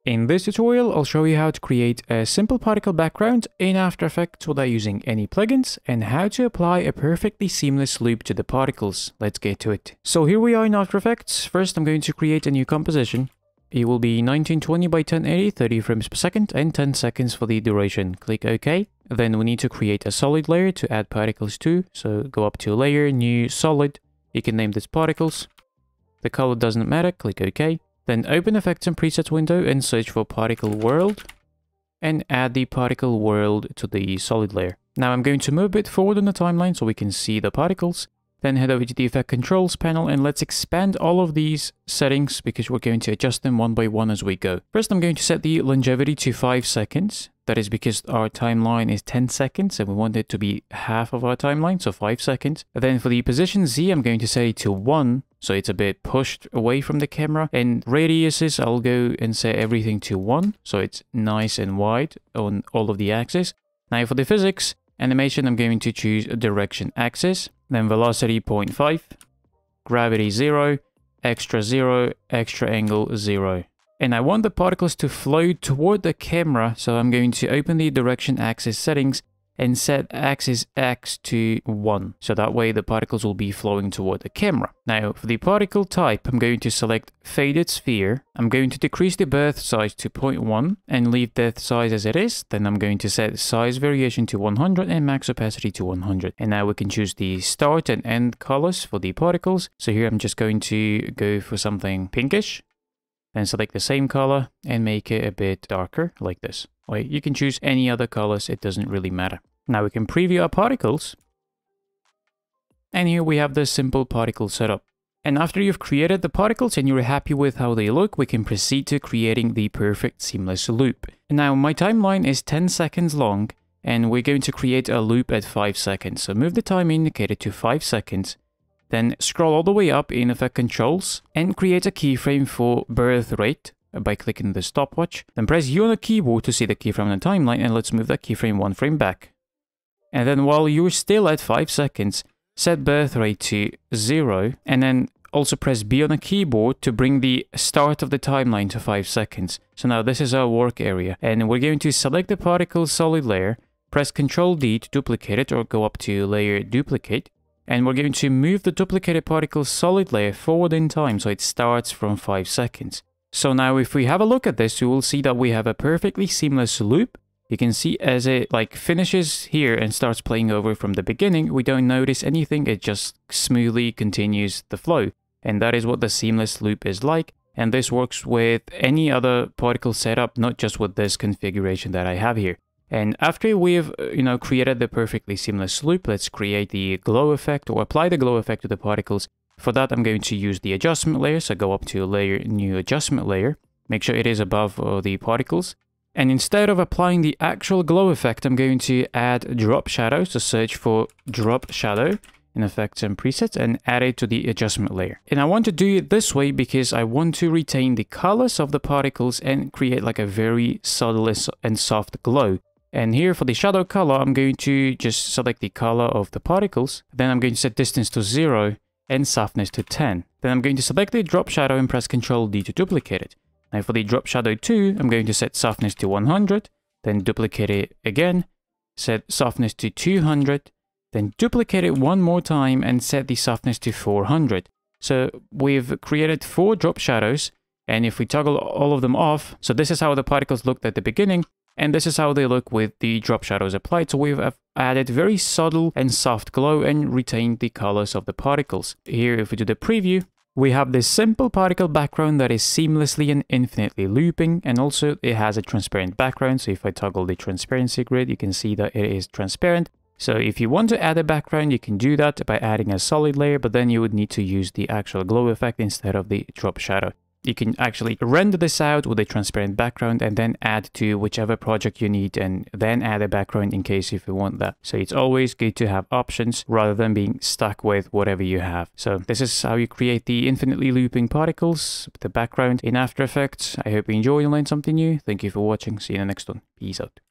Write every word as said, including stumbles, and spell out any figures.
In this tutorial, I'll show you how to create a simple particle background in After Effects without using any plugins and how to apply a perfectly seamless loop to the particles. Let's get to it. So here we are in After Effects. First, I'm going to create a new composition. It will be nineteen twenty by ten eighty, thirty frames per second and ten seconds for the duration. Click OK. Then we need to create a solid layer to add particles to. So go up to Layer, New, Solid. You can name this Particles. The color doesn't matter. Click OK. Then open Effects and Presets window and search for Particle World and add the Particle World to the solid layer. Now I'm going to move a bit forward on the timeline so we can see the particles. Then head over to the Effect Controls panel and let's expand all of these settings because we're going to adjust them one by one as we go. First, I'm going to set the longevity to five seconds. That is because our timeline is ten seconds and we want it to be half of our timeline, so five seconds. And then for the position Z, I'm going to set it to one, so it's a bit pushed away from the camera. And radiuses, I'll go and set everything to one, so it's nice and wide on all of the axes. Now for the physics, animation, I'm going to choose direction axis, then velocity zero point five, gravity zero, extra zero, extra angle zero. And I want the particles to flow toward the camera, so I'm going to open the direction axis settings and set axis X to one. So that way the particles will be flowing toward the camera. Now for the particle type, I'm going to select Faded Sphere. I'm going to decrease the birth size to zero point one and leave depth size as it is. Then I'm going to set size variation to one hundred and max opacity to one hundred. And now we can choose the start and end colors for the particles. So here I'm just going to go for something pinkish. Then select the same color and make it a bit darker like this. Or you can choose any other colors, it doesn't really matter. Now we can preview our particles. And here we have the simple particle setup. And after you've created the particles and you're happy with how they look, we can proceed to creating the perfect seamless loop. Now my timeline is ten seconds long and we're going to create a loop at five seconds. So move the time indicator to five seconds. Then scroll all the way up in Effect Controls and create a keyframe for birth rate by clicking the stopwatch. Then press U on the keyboard to see the keyframe on the timeline and let's move that keyframe one frame back. And then while you're still at five seconds, set birth rate to zero and then also press B on the keyboard to bring the start of the timeline to five seconds. So now this is our work area and we're going to select the particle solid layer, press Control D to duplicate it or go up to Layer Duplicate. And we're going to move the duplicated particle solid layer forward in time so it starts from five seconds. So now if we have a look at this, you will see that we have a perfectly seamless loop. You can see as it like finishes here and starts playing over from the beginning, we don't notice anything, it just smoothly continues the flow. And that is what the seamless loop is like. And this works with any other particle setup, not just with this configuration that I have here. And after we've, you know, created the perfectly seamless loop, let's create the glow effect or apply the glow effect to the particles. For that, I'm going to use the adjustment layer. So go up to Layer, New Adjustment Layer. Make sure it is above uh, the particles. And instead of applying the actual glow effect, I'm going to add drop shadow. So search for drop shadow in Effects and Presets and add it to the adjustment layer. And I want to do it this way because I want to retain the colors of the particles and create like a very subtle and soft glow. And here for the shadow color, I'm going to just select the color of the particles. Then I'm going to set distance to zero and softness to ten. Then I'm going to select the drop shadow and press Control D to duplicate it. Now for the drop shadow two, I'm going to set softness to one hundred, then duplicate it again, set softness to two hundred, then duplicate it one more time and set the softness to four hundred. So we've created four drop shadows, and if we toggle all of them off, so this is how the particles looked at the beginning. And this is how they look with the drop shadows applied. So we've added very subtle and soft glow and retained the colors of the particles. Here, if we do the preview, we have this simple particle background that is seamlessly and infinitely looping. And also it has a transparent background. So if I toggle the transparency grid, you can see that it is transparent. So if you want to add a background, you can do that by adding a solid layer, but then you would need to use the actual glow effect instead of the drop shadow. You can actually render this out with a transparent background and then add to whichever project you need and then add a background in case if you want that. So it's always good to have options rather than being stuck with whatever you have. So this is how you create the infinitely looping particles, the background in After Effects. I hope you enjoyed and learned something new. Thank you for watching. See you in the next one. Peace out.